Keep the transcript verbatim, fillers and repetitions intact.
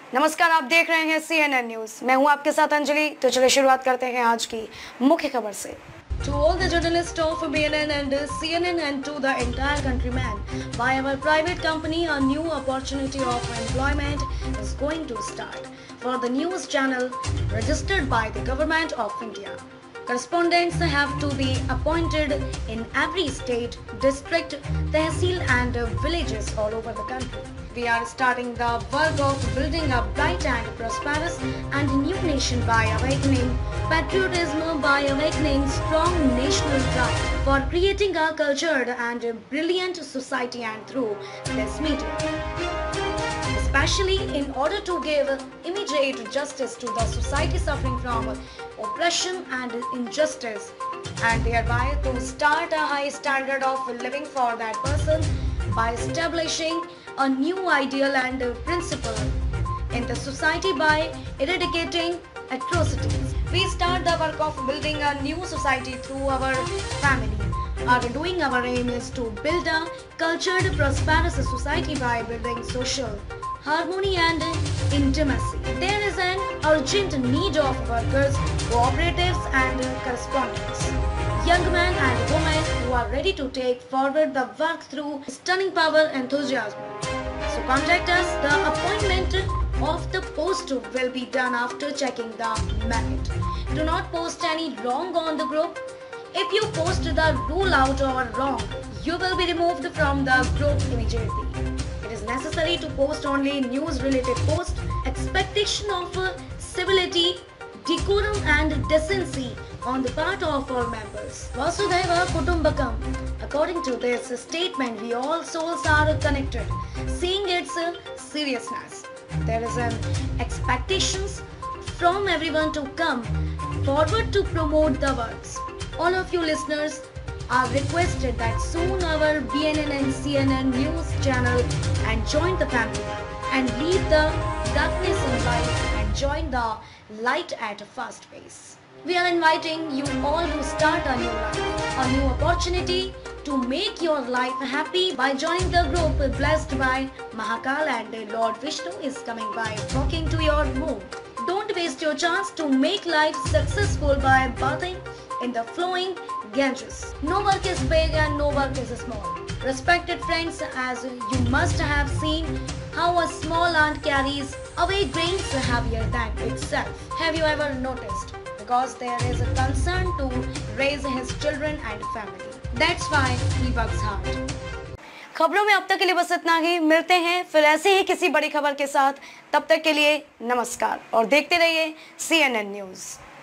नमस्कार, आप देख रहे हैं सी एन एन न्यूज। मैं हूं आपके साथ अंजलि। तो चलिए शुरुआत करते हैं आज की मुख्य खबर से। To all the journalists of B N N and C N N and to the entire countrymen, by our private company, a new opportunity of employment is going to start for the news channel registered by the Government of India. Correspondents have to be appointed in every state, district, tehsil and villages all over the country. We are starting the work of building a bright and prosperous and new nation by awakening patriotism, by awakening strong national pride, for creating a cultured and brilliant society and through this media. Especially in order to give immediate justice to the society suffering from oppression and injustice, and thereby to start a high standard of living for that person by establishing a new ideal and principle in the society by eradicating atrocities. We start the work of building a new society through our family. Our doing our aim is to build a cultured, prosperous society by building social harmony and intimacy. There is an urgent need of workers, cooperatives and correspondents, young men and women who are ready to take forward the work through stunning power and enthusiasm. So contact us. The appointment of the post will be done after checking the merit. Do not post any wrong on the group. If you post the rule out or wrong, you will be removed from the group immediately. It is necessary to post only news related posts. Expectation of civility, decorum and decency on the part of our members. Vasudhaiva Kutumbakam. According to this statement, we all souls are connected. Seeing its seriousness, there is an expectations from everyone to come forward to promote the works. All of you listeners are requested that soon our B N N and C N N news channel and join the family and leave the darkness in light and join the light at a fast pace. We are inviting you all to start a new life, a new opportunity to make your life happy by joining the group blessed by Mahakal, and Lord Vishnu is coming by walking to your home. Don't waste your chance to make life successful by bathing in the flowing Ganges. No work is big and no work is small. Respected friends, as you must have seen how a small ant carries away grains heavier than itself. Have you ever noticed? Because there is a concern to raise his children and family. That's why he works hard. खबरों में अब तक के लिए बस इतना ही। मिलते हैं फिर ऐसे ही किसी बड़ी खबर के साथ। तब तक के लिए नमस्कार और देखते रहिए सी एन एन न्यूज।